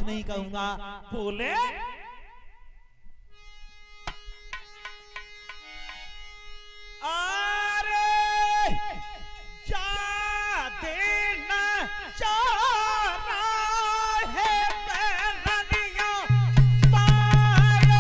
नहीं कहूंगा। बोले अरे जा देना चारा है बैरनिया पारो।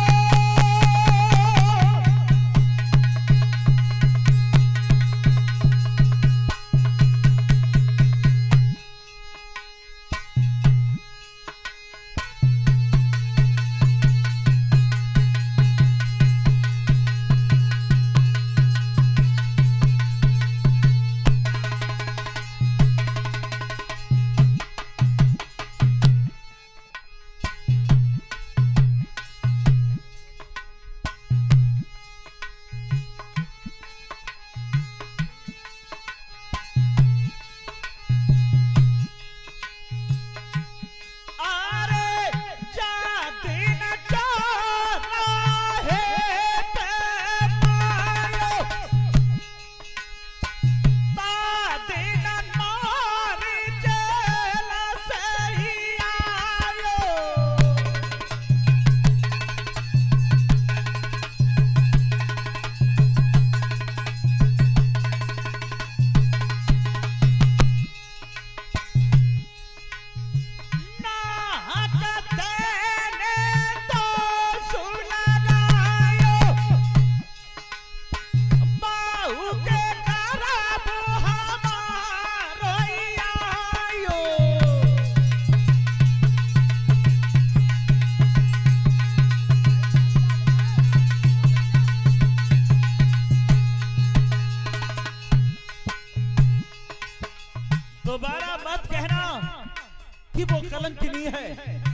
दोबारा मत कहना कि वो कलंकिनी है।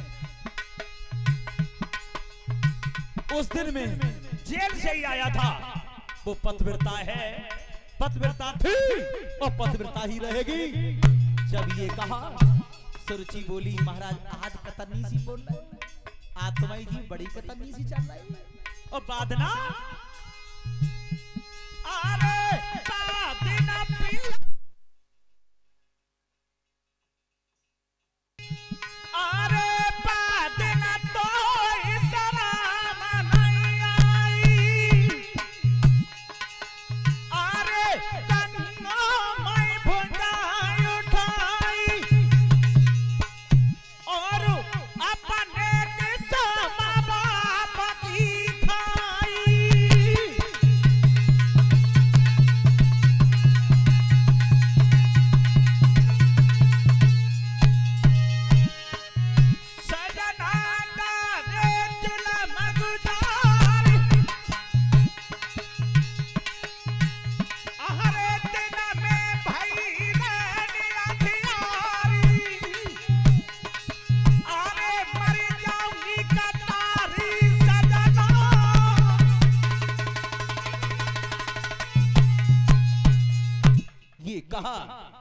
उस दिन में जेल से ही आया था, वो पतिव्रता है, पतिव्रता थी और पतिव्रता ही रहेगी। जब ये कहा सुरुचि बोली महाराज आज कतरनी सी बोल रहे, आज तुम्हारी जी बड़ी कतरनी सी चल रही है। और बादना अरे बादना पी अरे बादना तो इसराम नहीं आई। अरे कन्ना मैं भुजाई उठाई और अपने किस्म बाप की खाई। कहा